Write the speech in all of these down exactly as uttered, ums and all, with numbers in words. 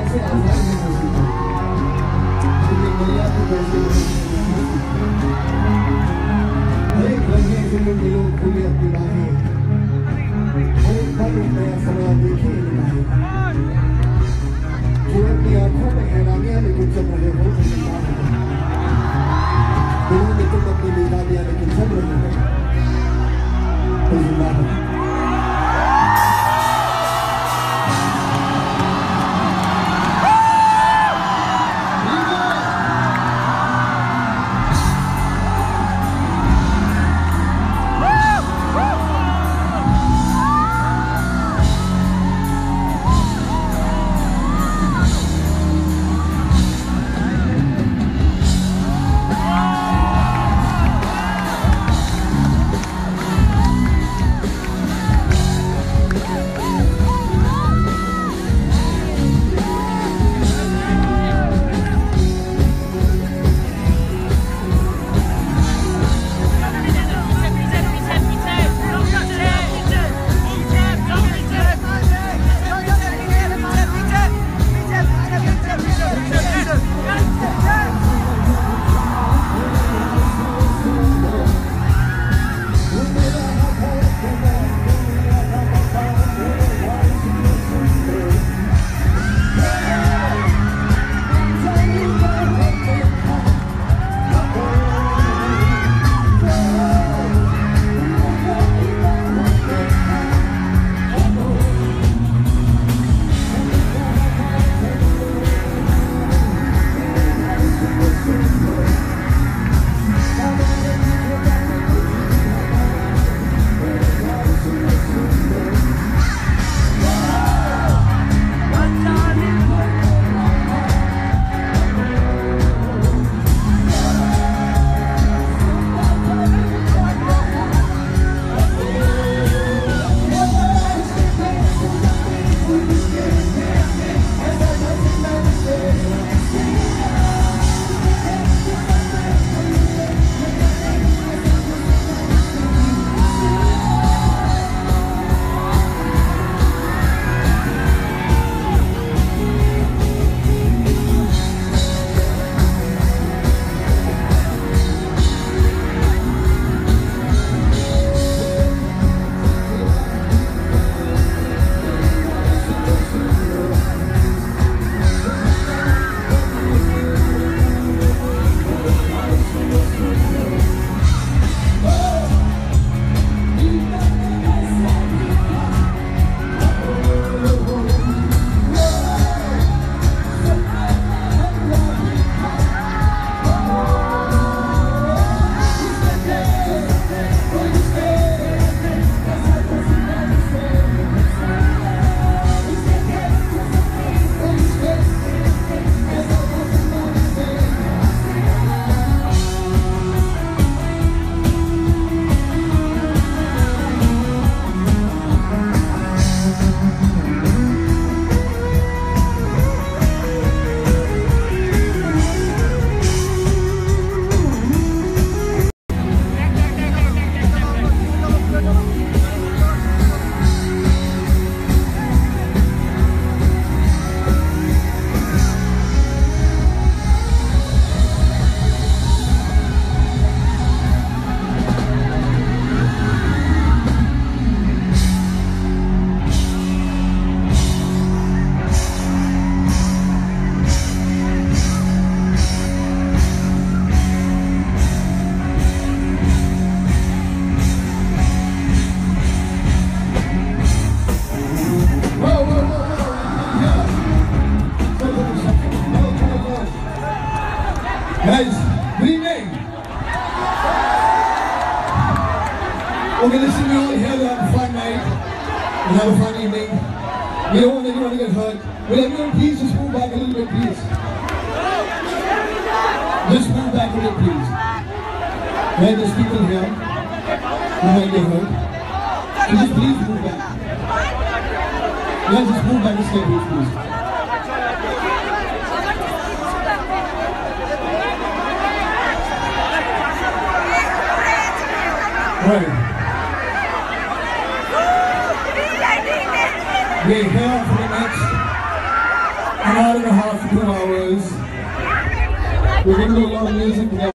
Guys, good evening. Okay, listen, we're all here to have a fun night and have a fun evening. We don't want anyone to get hurt. Will everyone please just move back a little bit, please? Just move back a little, please. Right, there's people here who might get hurt. So just please move back. Yeah, just move back a step, please. Right. We're here for the next, and hour and a half, two hours. We're going to do a lot of music together.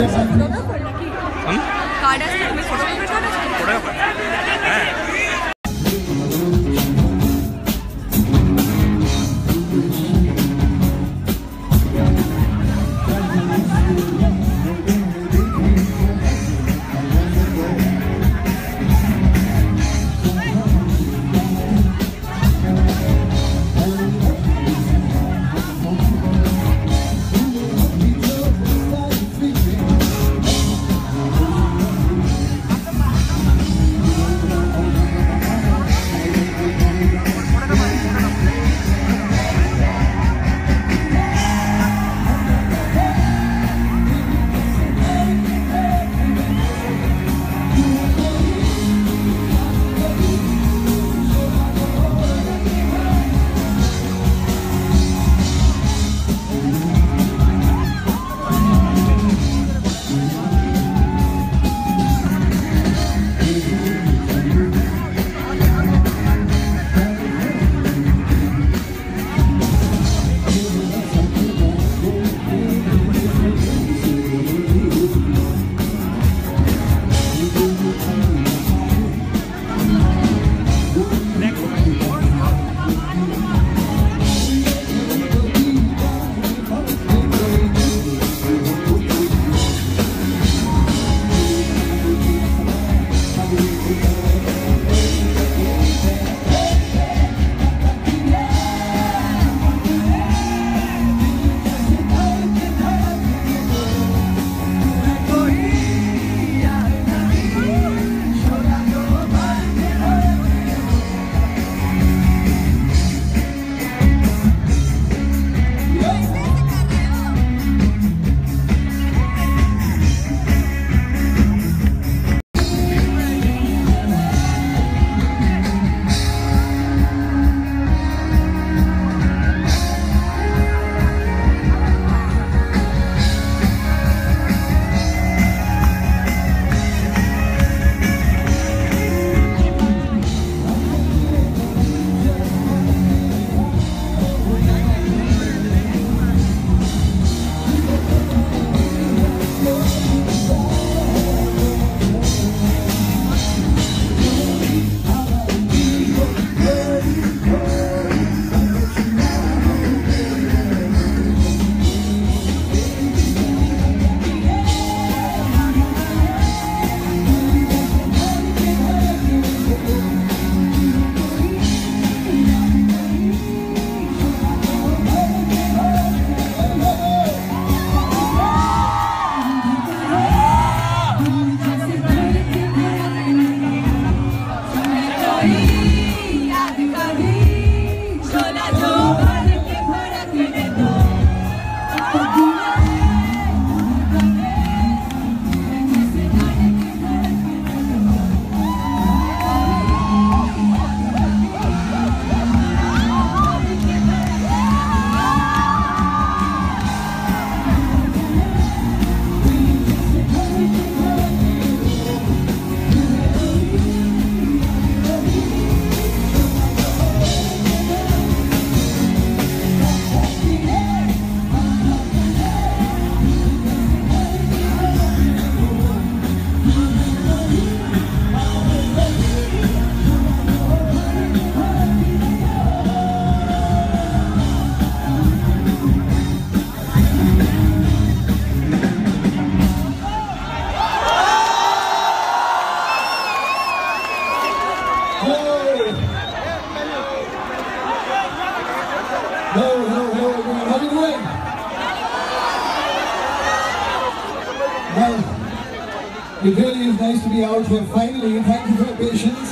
It really is nice to be out here finally. Thank you for your patience.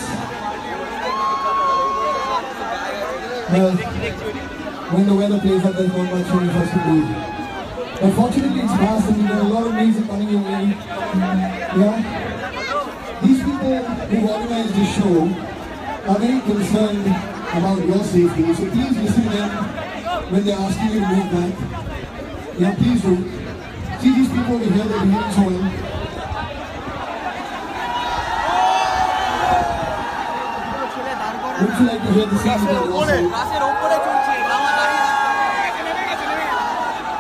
Well, when the weather plays up, there's not much for us to do. But fortunately, it's past and there's a lot of music coming your way. Yeah? These people who organized this show are very concerned about your safety. So please listen to them when they're asking you to move back. Yeah, please do. See these people over here, they're behaving so well. Would you like to hear the same about yourself?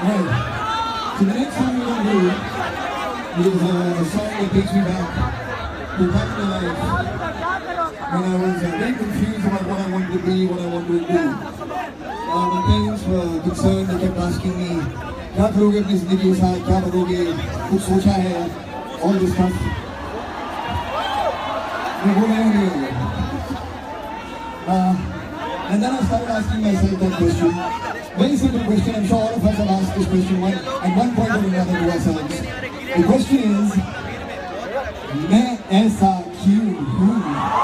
Right. So the next song we're going to do is uh, a song that takes me back to back in my life when I was uh, very confused about what I wanted to be, what I wanted to do. Uh, my parents were concerned, they kept asking me, क्या करोगे अपनी जिंदगी के साथ, क्या करोगे, कुछ सोचा है, all this stuff. मैं बोला नहीं होगा. And then I started asking myself that question. Very simple question. I'm sure all of us have asked this question one, at one point or another to ourselves. The question is, मैं ऐसा क्यों हूँ?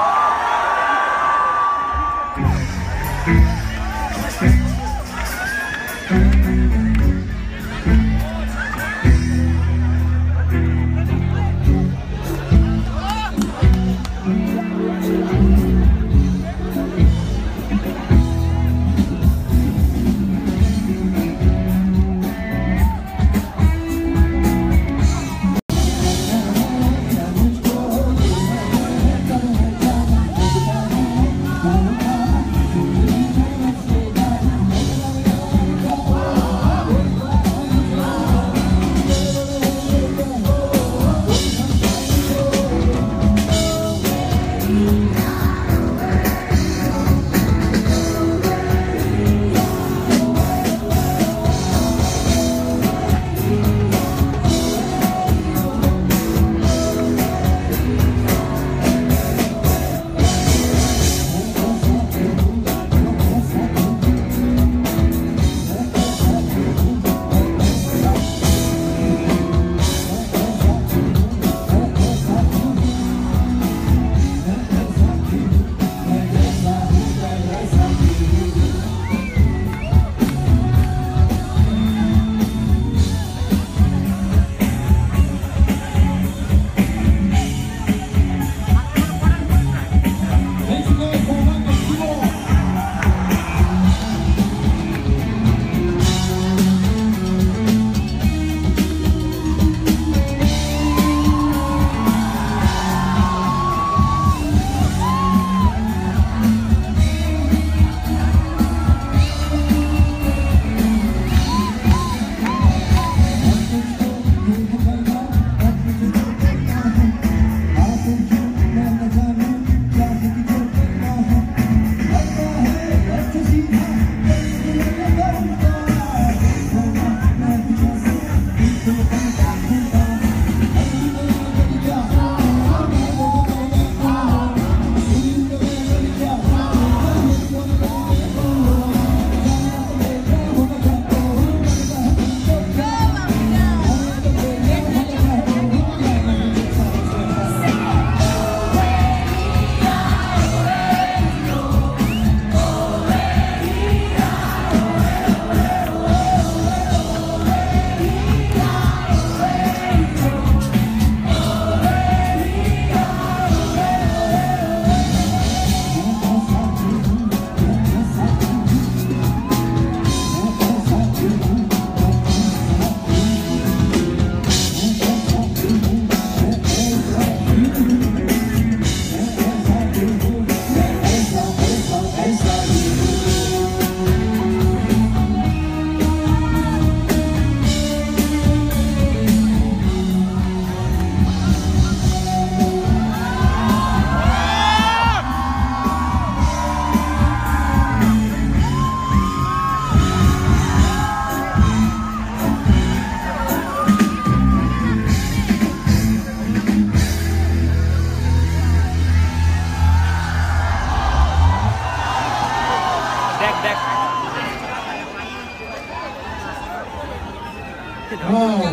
Wow.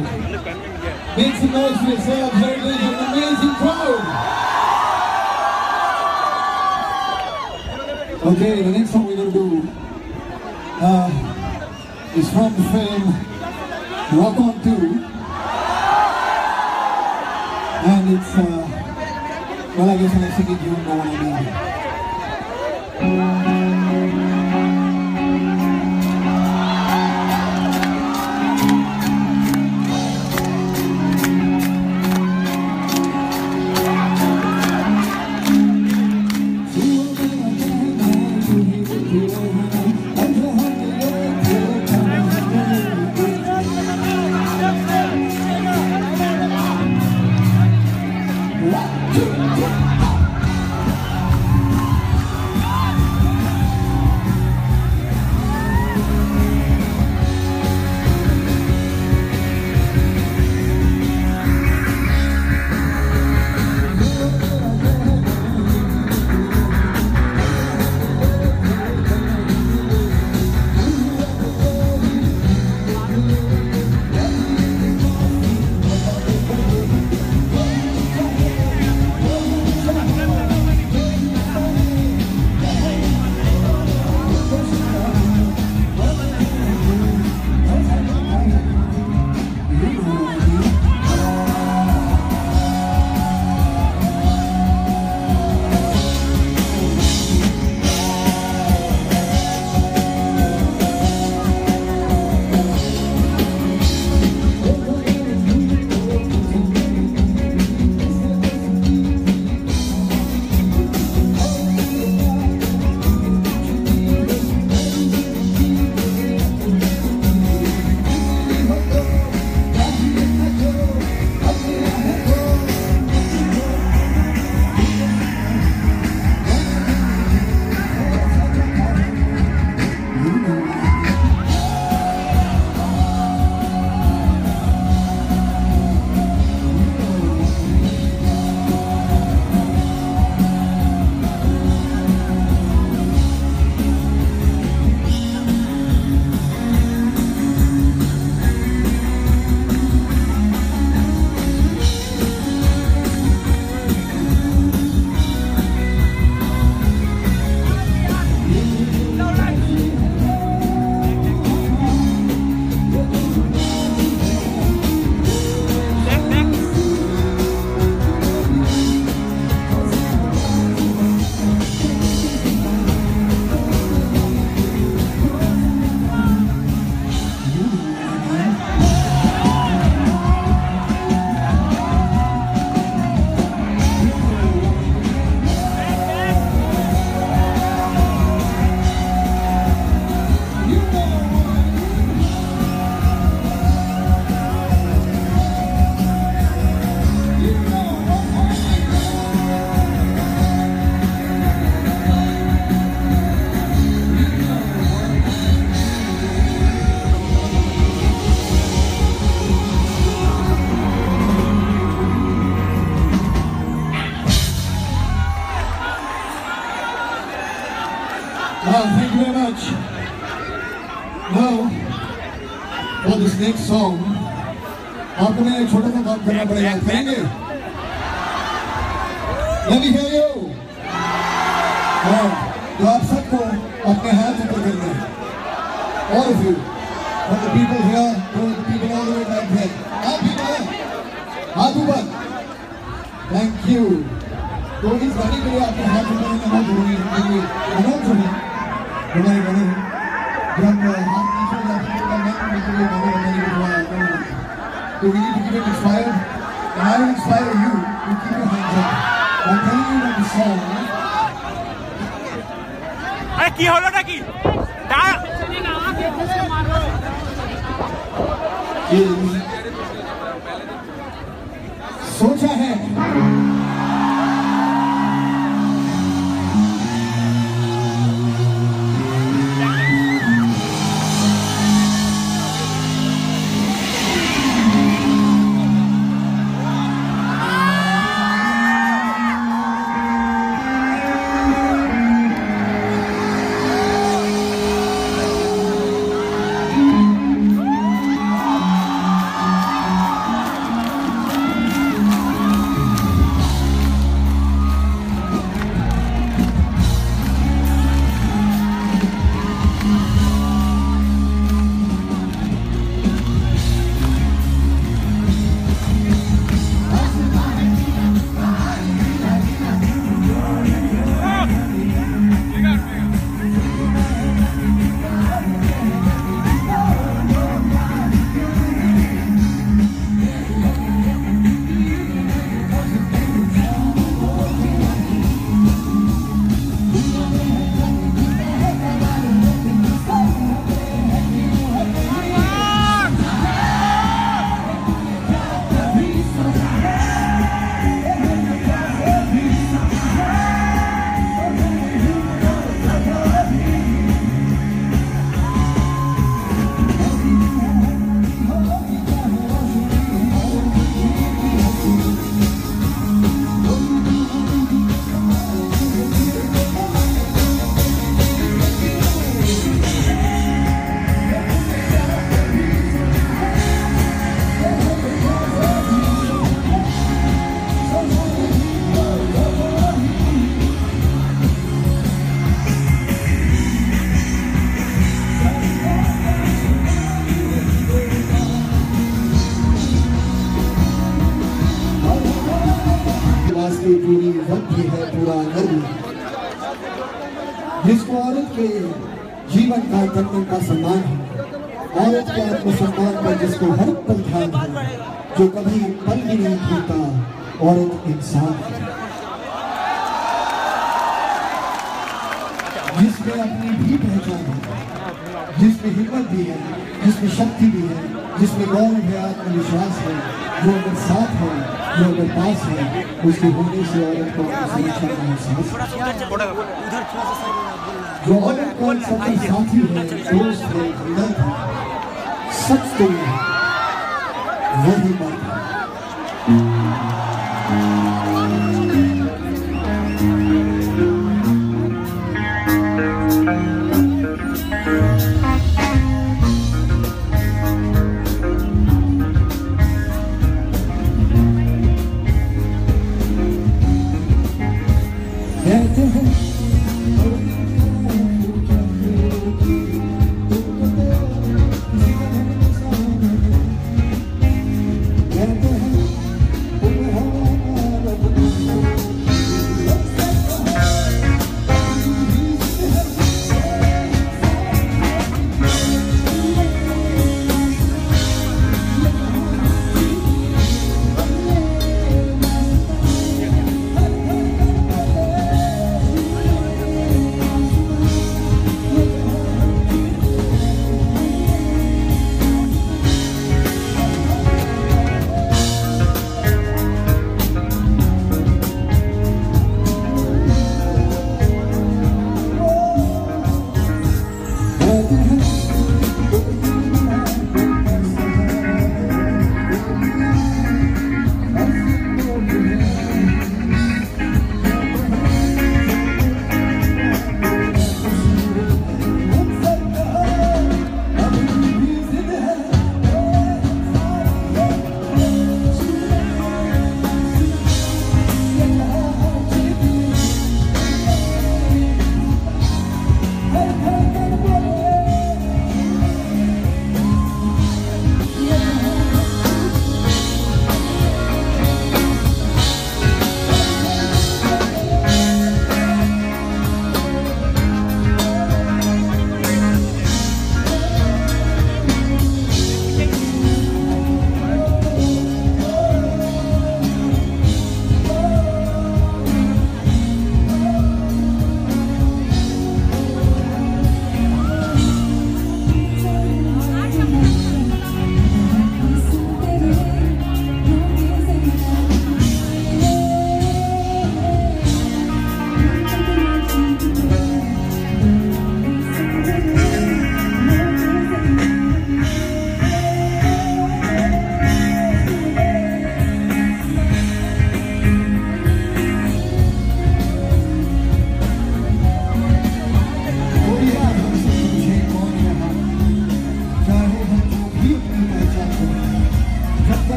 Make some noise for yourselves, Heritage, an amazing crowd. Okay, the next song we're going to do uh, is from the film Rock On two. And it's, uh, well, I guess when I sing it, you know what I mean. Now, for this next song, आपको मेरा एक छोटा सा काम करना पड़ेगा, करेंगे? Let me hear you. हाँ, तो आप सबको अपने हाथ ऊपर करना है. All of you, from the people here to the people all the way back there. आप भी करें, हाथ ऊपर. Thank you. तो इस गाने के लिए आपके हाथ ऊपर करना बहुत जरूरी है. क्योंकि अनाउंस होना हमारे गाने हैं. जब हम हाथ नीचे जाते हैं तो मैं उनके लिए गाने बनाने की दुआ करता हूँ. So we need to keep it inspired, and I will inspire you to keep your hands up. I'm telling you that the song. अरे की होलो ना की? डाल. सोचा है. जिसको औरत के जीवन का तन का सम्मान है, औरत के आत्मसम्मान पर जिसको हर पल ध्यान है, जो कभी पल भी नहीं भूलता, औरत इंसान है, जिसमें अपनी भी पहचान है, जिसमें हिम्मत भी है, जिसमें शक्ति भी है, जिसमें गौरव है, आत्मविश्वास है, जो अगर साथ है, जो अगर पास है, उसके होने से औरत को सुरक्षा का एहसास है, जो औरत का सबका साथी है, दोस्त है, हमदर्द है, सच तो वही बात है। कहते हैं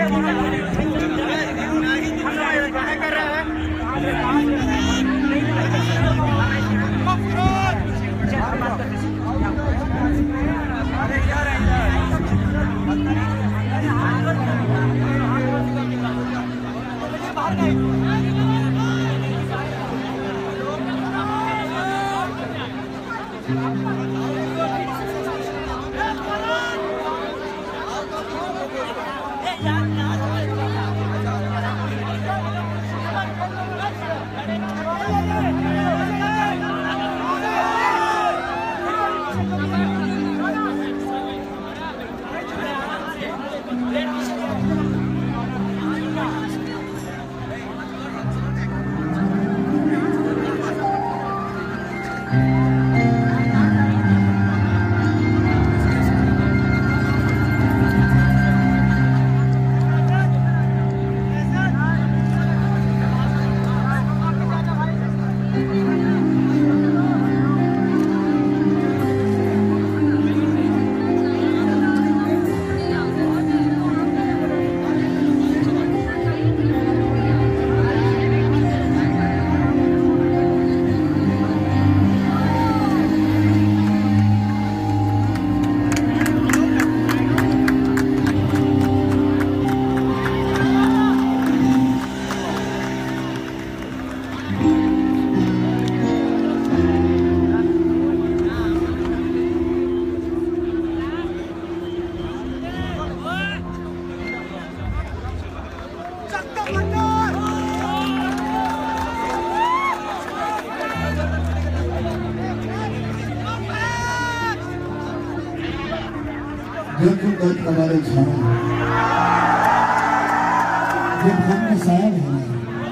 बिल्कुल दर्द हमारे झाड़ा जब हम का साया रहना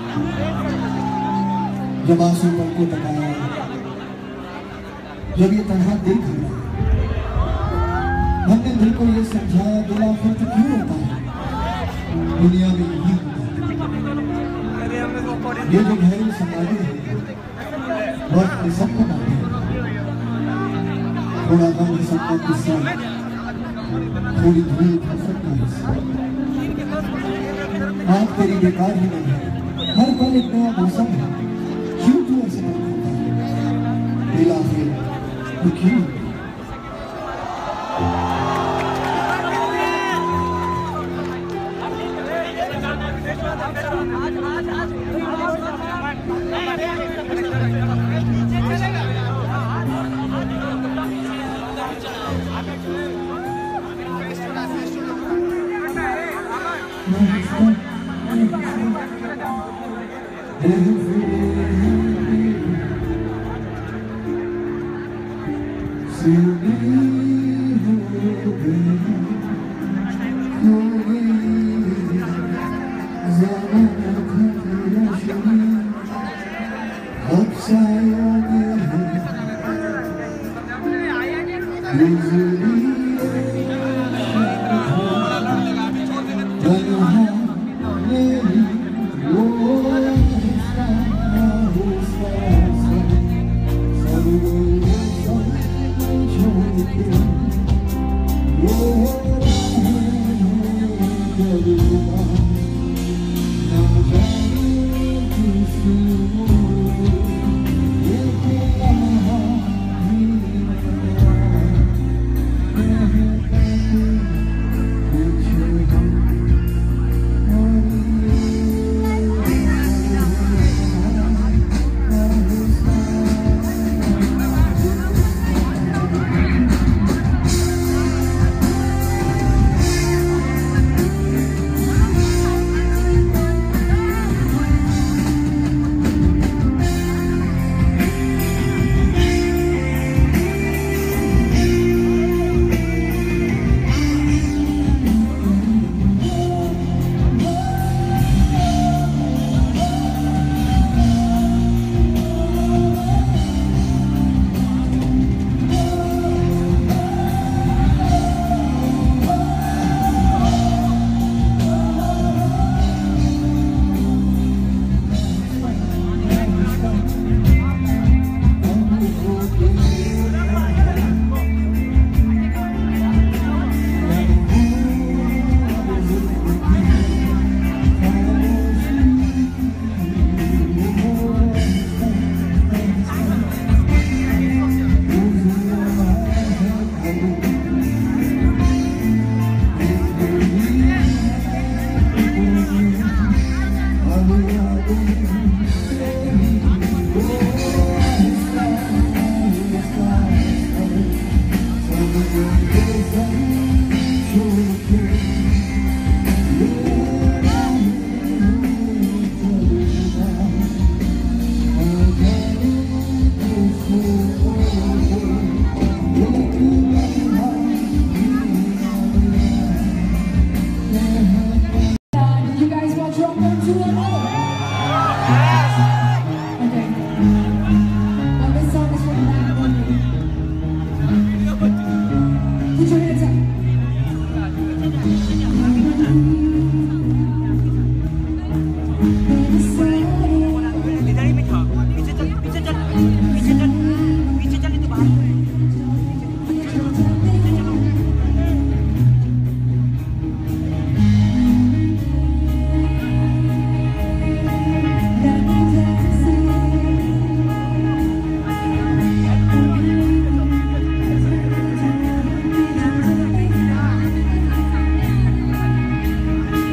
जब आंसू पर को तकाया जब ये तन्हा दिल खड़ा हमने दिल को ये समझाया दिल आखिर तो क्यों होता है दुनिया में यही होता है ये जो घरेलू समाधि है वक्त में सबको बांटे थोड़ा गम सबका किस्सा थोड़ी धूल सकता है आप तेरी बेकार ही नहीं है हर पल एक नया मौसम है क्यों तू ऐसे करता है दिल आखिर तो क्यों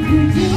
you do